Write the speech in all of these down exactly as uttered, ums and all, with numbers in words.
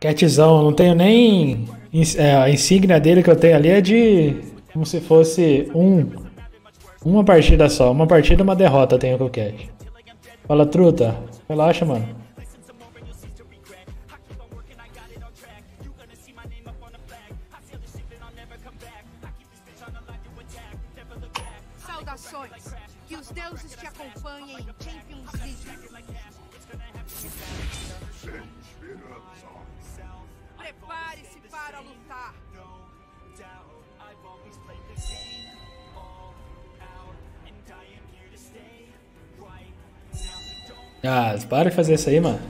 Catzão, não tenho nem... É, a insígnia dele que eu tenho ali é de... Como se fosse um... Uma partida só. Uma partida e uma derrota eu tenho com o Cat. Fala, truta. Relaxa, mano. Saudações. Que os deuses te acompanhem em Champions League. Prepare-se para lutar. Ah, para de fazer isso aí, mano.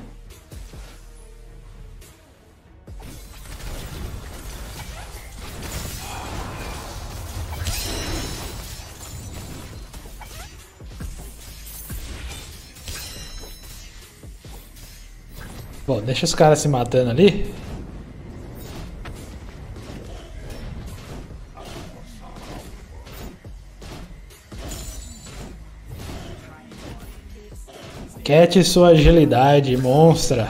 Bom, deixa os caras se matando ali. Cat e sua agilidade, monstra.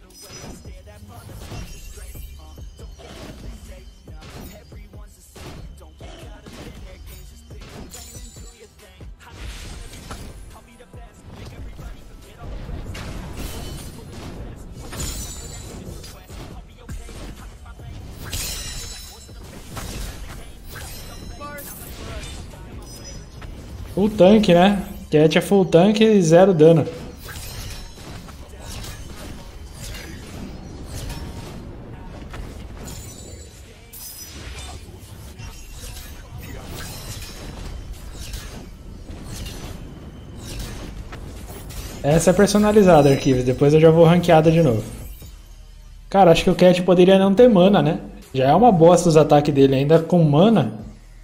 Full tanque, né? Cat é full tanque e zero dano. Essa é personalizada, arquivos. Depois eu já vou ranqueada de novo. Cara, acho que o Cat poderia não ter mana, né? Já é uma bosta os ataques dele, ainda com mana.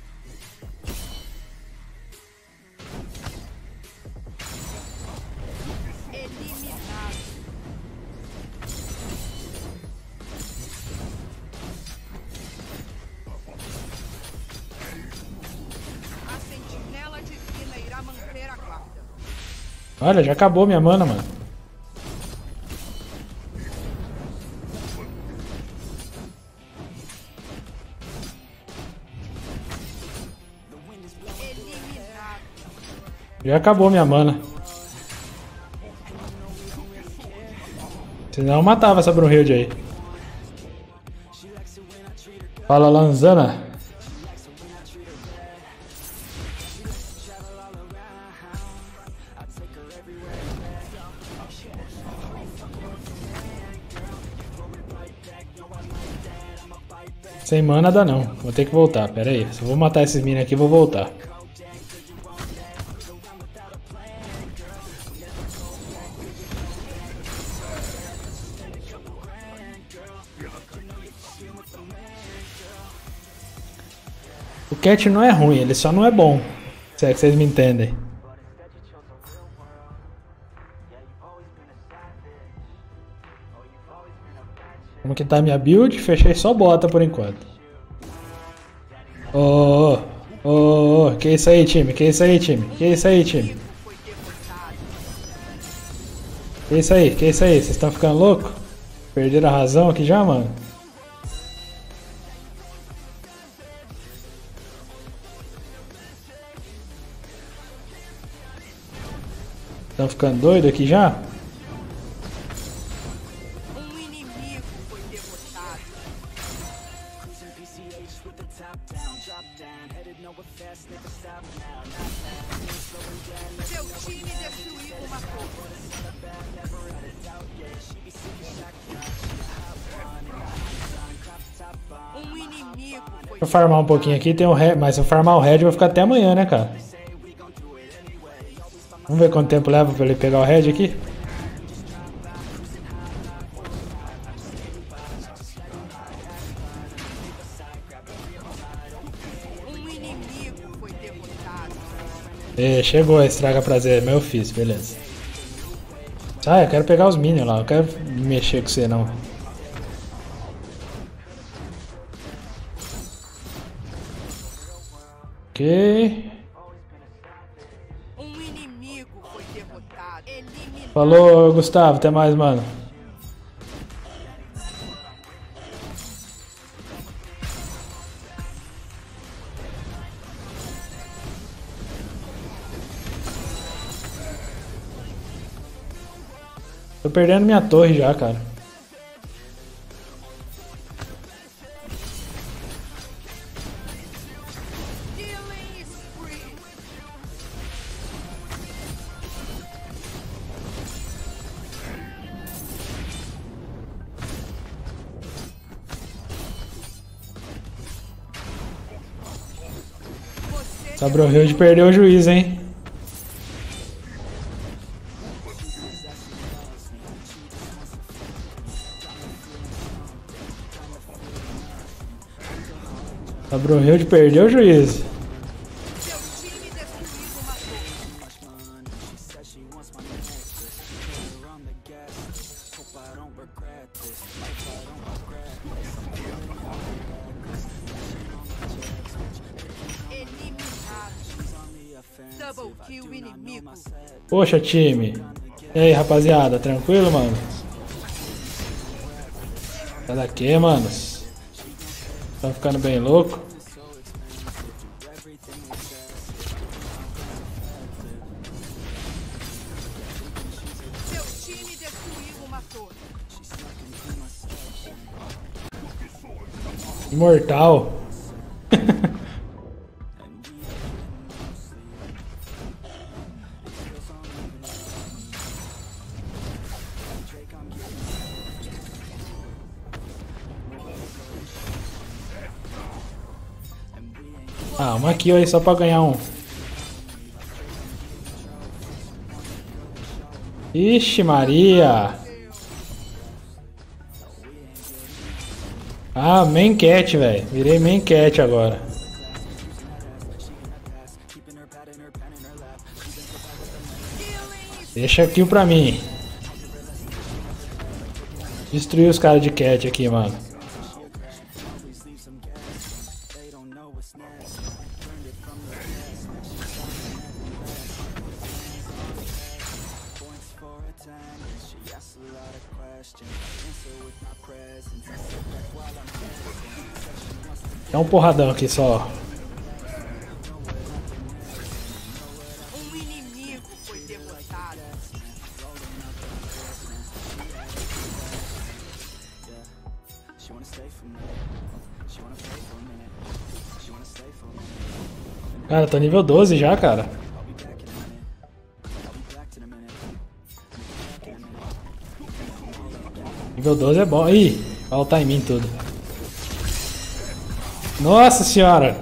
Olha, já acabou minha mana, mano. Já acabou minha mana. Senão eu matava essa Brunhild aí. Fala, Lanzana. Sem mana dá não. Vou ter que voltar. Pera aí. Se eu vou matar esses minions aqui, vou voltar. O Cat não é ruim, ele só não é bom. Se é que vocês me entendem. Como que tá a minha build? Fechei só bota por enquanto. Ô, ô, ô, ô, que isso aí, time? Que isso aí, time? Que isso aí, time? Que isso aí? Que isso aí? Vocês estão ficando loucos? Perderam a razão aqui já, mano? Estão ficando doido aqui já? Seu time destruiu uma torre. Um inimigo foi... Vou farmar um pouquinho aqui, tem o red, mas se eu farmar o red eu vou ficar até amanhã, né, cara? Vamos ver quanto tempo leva pra ele pegar o red aqui? Um inimigo foi derrotado. E, chegou a estraga prazer, meu fiz, beleza. Sai, eu quero pegar os minions lá, eu quero mexer com você não. Ok. Um inimigo foi derrotado. Eliminado. Falou, Gustavo, até mais, mano. Tô perdendo minha torre já, cara. Killing spree. Você Sabrohild perdeu o juiz, hein? Sabrohild perdeu o juiz. Seu time destruiu uma torre. Eliminado. Double kill inimigo. Poxa, time. E aí, rapaziada, tranquilo, mano? Sai daqui, manos. Tá ficando bem louco. Seu time destruiu uma torre. Imortal. Ah, uma aqui aí só pra ganhar um. Ixi, Maria. Ah, main cat, velho. Virei main cat agora. Deixa a kill pra mim. Destruir os caras de cat aqui, mano. É um porradão aqui só. Um inimigo foi derrotado. Cara, tô nível doze já, cara. Nível doze é bom. Ih, olha o timing tudo. Nossa senhora!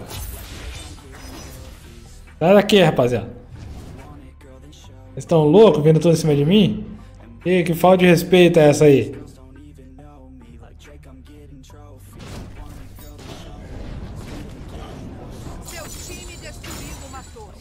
Sai daqui, rapaziada. Vocês estão loucos vindo tudo em cima de mim? E que falta de respeito é essa aí? Seu time destruiu uma torre.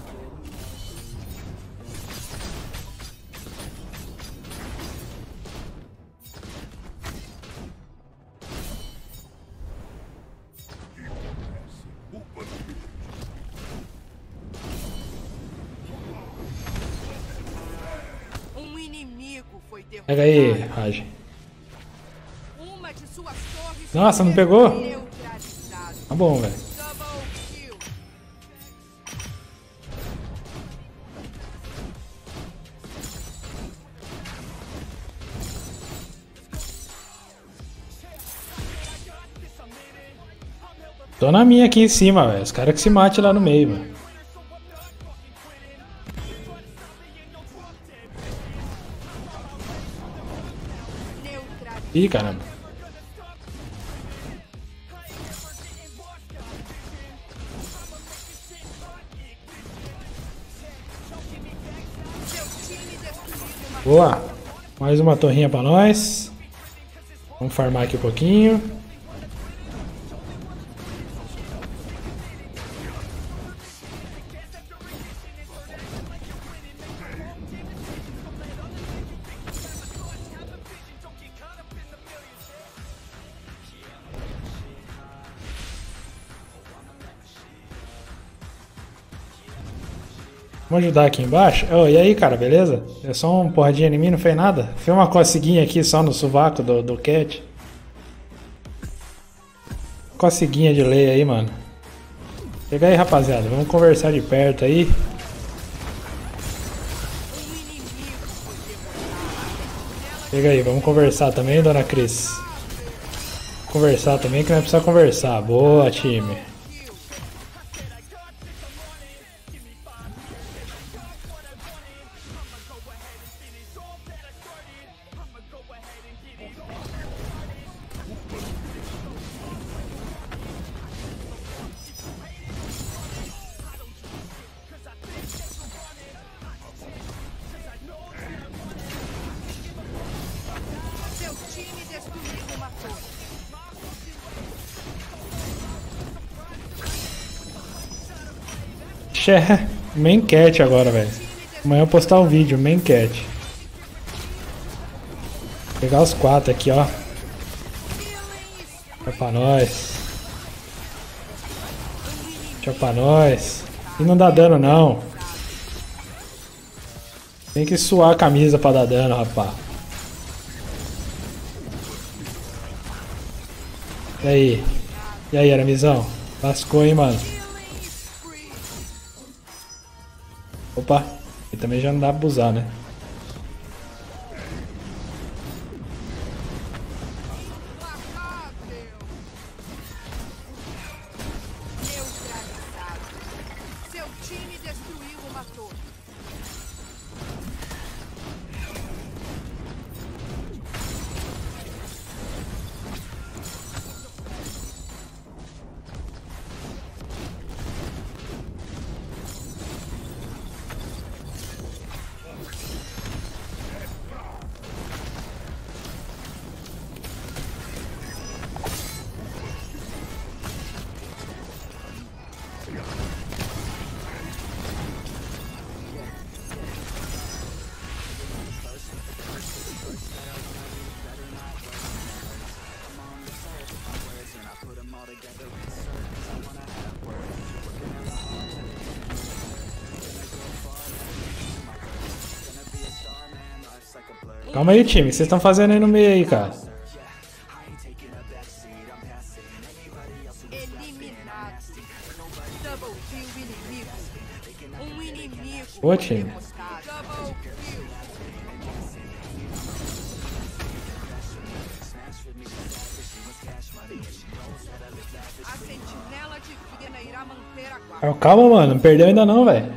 Um inimigo foi derrotado. Pega aí, Raj. Uma de suas torres Nossa, não foi pegou? neutralizada. Tá bom, velho. Double kill. Tô na minha aqui em cima, velho. Os caras que se matem lá no meio, velho. Neutralizada. Ih, caramba. Seu time destruiu uma Boa. Mais uma torrinha pra nós. Vamos farmar aqui um pouquinho. Vamos ajudar aqui embaixo. Oh, e aí, cara, beleza? É só um porradinha em mim, não fez nada? Fez uma coceguinha aqui só no sovaco do, do cat. Coceguinha de lei aí, mano. Chega aí, rapaziada. Vamos conversar de perto aí. Um inimigo foi derrotado. Chega aí, vamos conversar também, dona Cris. Conversar também, que nós precisamos conversar. Boa, time. Seu time destruiu uma torre. Xé, main cat agora, velho. Amanhã eu vou postar um vídeo, main cat. Vou pegar os quatro aqui, ó. Tchau pra nós. Tchau pra nós. E não dá dano, não. Tem que suar a camisa pra dar dano, rapá. E aí? E aí, Aramizão? Lascou, hein, mano? Opa, e também já não dá pra abusar, né? Neutralizado. Seu time destruiu uma torre. Calma aí, time. O que vocês estão fazendo aí no meio aí, cara? Eliminado. Double kill inimigo. Um inimigo. Boa, time. derrotado. Double kill. A sentinela divina irá manter a guarda. Calma, mano. Não perdeu ainda não, velho.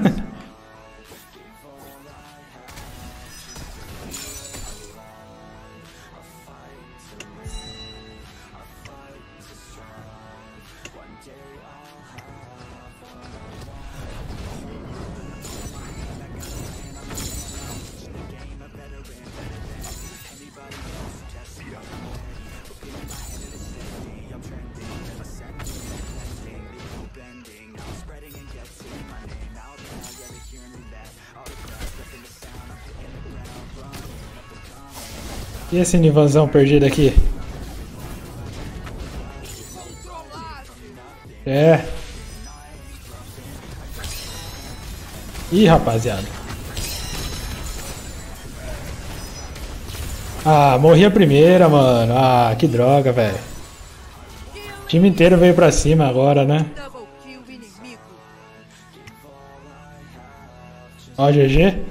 E esse Nivanzão perdido aqui? É. Ih, rapaziada. Ah, morri a primeira, mano. Ah, que droga, velho. O time inteiro veio pra cima agora, né? Double kill inimigo. Ó, G G.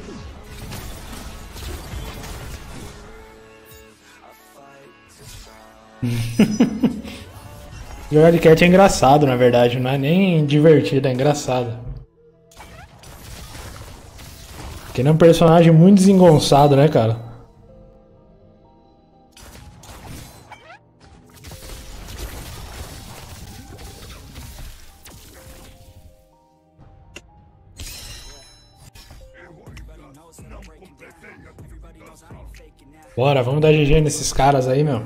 Jogar de cat é engraçado, na verdade. Não é nem divertido, é engraçado. Porque ele é um personagem muito desengonçado, né, cara? Bora, vamos dar G G nesses caras aí, meu.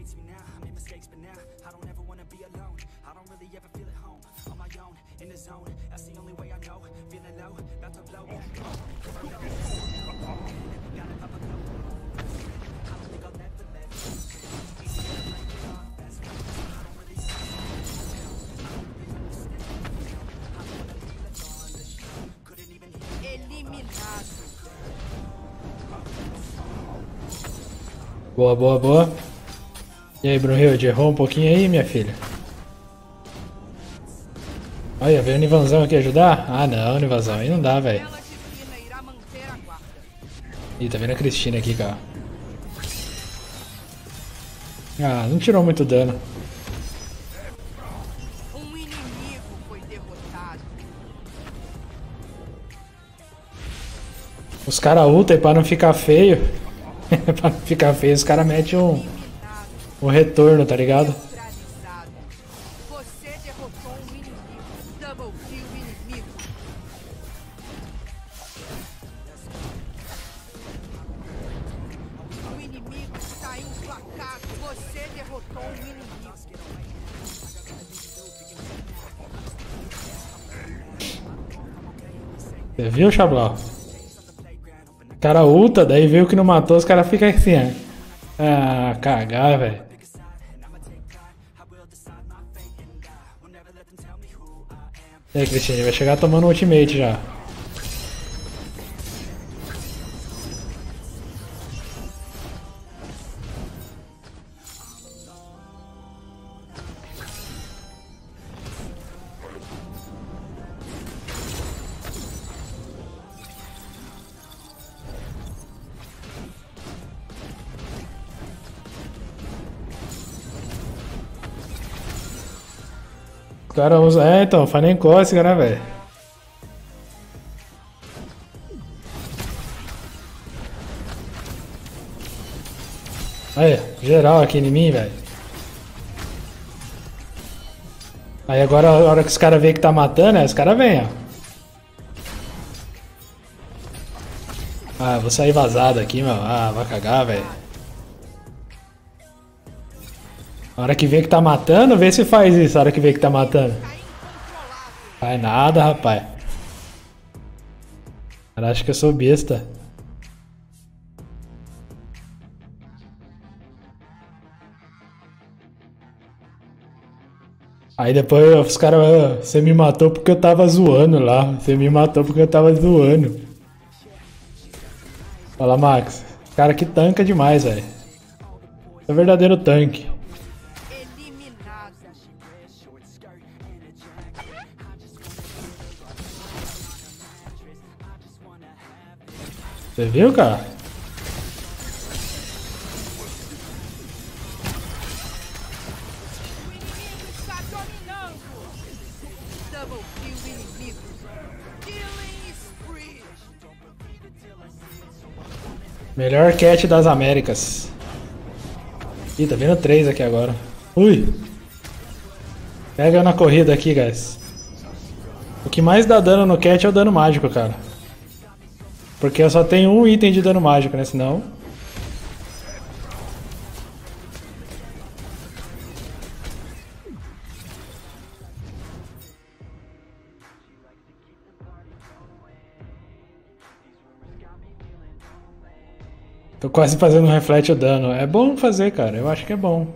Eliminado. Boa, boa, boa. E aí, Brunhild, errou um pouquinho aí, minha filha? Olha, veio o Nivanzão aqui ajudar? Ah, não, Nivanzão, aí não dá, velho. Ela divina irá manter a guarda. Ih, tá vendo a Cristina aqui, cara. Ah, não tirou muito dano. Um inimigo foi derrotado. Os caras ultam e pra não ficar feio. Pra não ficar feio, os caras metem um, um retorno, tá ligado? Neutralizado. Você derrotou um inimigo. Double kill inimigo. O inimigo está emplacado. Você derrotou um inimigo. Você viu, Xablau? O cara ulta, daí viu que não matou, os caras ficam assim, ó. Ah, cagar, velho. E aí, Cristina, vai chegar tomando ultimate já. O cara usa. É, então, faz nem cócega, né, velho? Aí, geral aqui em mim, velho. Aí agora, a hora que os caras veem que tá matando, é, os caras vêm, ó. Ah, vou sair vazado aqui, meu. Ah, vai cagar, velho. A hora que vê que tá matando, vê se faz isso. A hora que vê que tá matando. Faz nada, rapaz. Cara, acho que eu sou besta. Aí depois os caras, ah, você me matou porque eu tava zoando lá. Você me matou porque eu tava zoando. Fala, Max. Cara que tanca demais, velho. É um verdadeiro tanque. Eliminado. Você viu, cara? O inimigo está dominando. Double kill inimigo. Killing spree. Melhor cat das Américas. Ih, tá vindo três aqui agora. Ui. Pega na corrida aqui, guys. O que mais dá dano no cat é o dano mágico, cara. Porque eu só tenho um item de dano mágico, né? Senão... Tô quase fazendo um reflete o dano. É bom fazer, cara. Eu acho que é bom.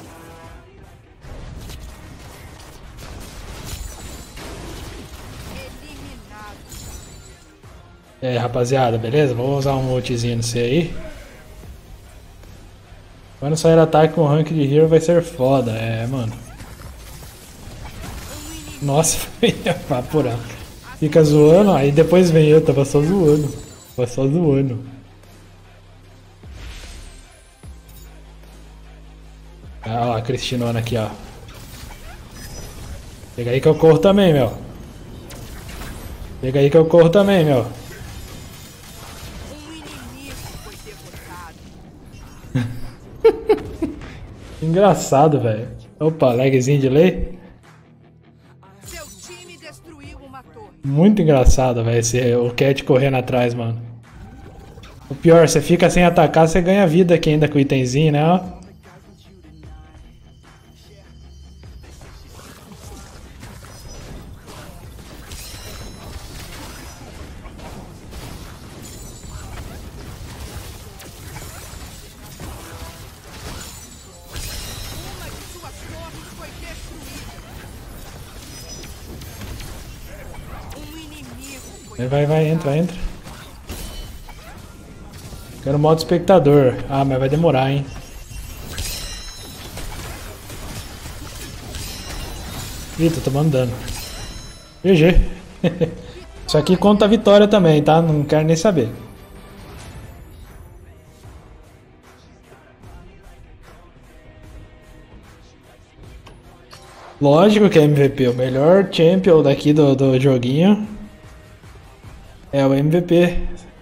Eliminado. E aí, rapaziada, beleza? Vou usar um ultizinho no C aí. Quando sair ataque com rank de hero vai ser foda. É, mano. Nossa, foi evaporar. Fica zoando, aí depois vem eu. Tava só zoando. Tava só zoando. Ah, ó, a Cristinona aqui, ó. Chega aí que eu corro também, meu. Chega aí que eu corro também, meu. Um inimigo foi derrotado. Engraçado, velho. Opa, lagzinho de lei. Seu time destruiu uma torre. Muito engraçado, velho, esse o Cat correndo atrás, mano. O pior, você fica sem atacar, você ganha vida aqui ainda com o itemzinho, né, ó. Uma de suas torres foi destruída. Um inimigo foi Vai, vai, vai, entra, entra. Quero modo espectador. Ah, mas vai demorar, hein. Ih, tô tomando dano. G G. Isso aqui conta a vitória também, tá? Não quero nem saber. Lógico que é M V P, o melhor champion daqui do, do joguinho é o M V P.